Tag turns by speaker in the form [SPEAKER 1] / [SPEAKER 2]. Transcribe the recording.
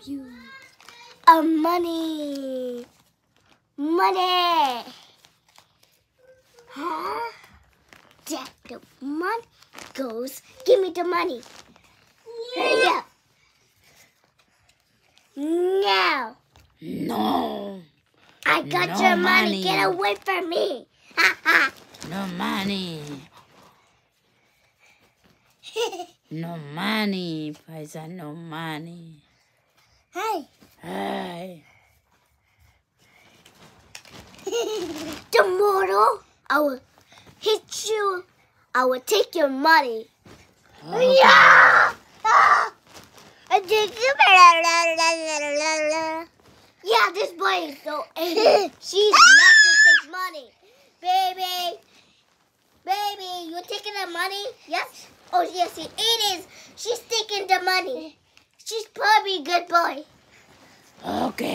[SPEAKER 1] you money. Money. Huh? Dad, the money goes. Give me the money. Hurry up. Now.
[SPEAKER 2] No.
[SPEAKER 1] I got
[SPEAKER 2] No
[SPEAKER 1] your
[SPEAKER 2] money.
[SPEAKER 1] money. Get away from me. Ha ha.
[SPEAKER 2] No money. No money, FAizan, no money.
[SPEAKER 1] Hey.
[SPEAKER 2] Hey.
[SPEAKER 1] Tomorrow, I will hit you. I will take your money.
[SPEAKER 2] Okay.
[SPEAKER 1] Yeah. Yeah, this boy is so angry. She's not to take money. Baby, you taking the money? Yes? Oh, yes, it is. She's taking the money. She's probably a good boy.
[SPEAKER 2] Okay.